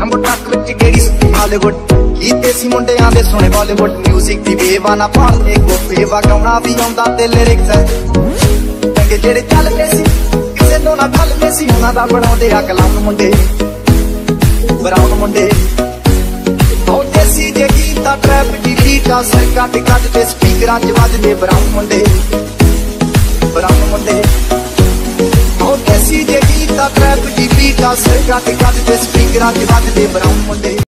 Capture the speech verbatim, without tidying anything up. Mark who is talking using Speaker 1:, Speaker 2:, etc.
Speaker 1: लंबो ट्रक विच गेड़ी सुती हालीवुड गीते सी मुंडियां दे सुने बॉलीवुड म्यूजिक दी बेवाना पालदे गोपे वगाउणा भी आउंदा ते लिरिक्स चंगे जेड़े चलदे सी किसे नूं ना ढलदे सी उन्हां दा बनाउंदे आ कलम मुंडे ब्राउन मुंडे ओ देसी जे गीत आ ट्रैप दी बीट आ सिर कट कट ते स्पीकरां च वजदे ब्राउन मुंडे ब्राउन मुंडे ओ देसी जे गीत आ ट्रैप दी बीट आ सिर कट कट ते स्पीकरां च वजदे ब्राउन मुंडे।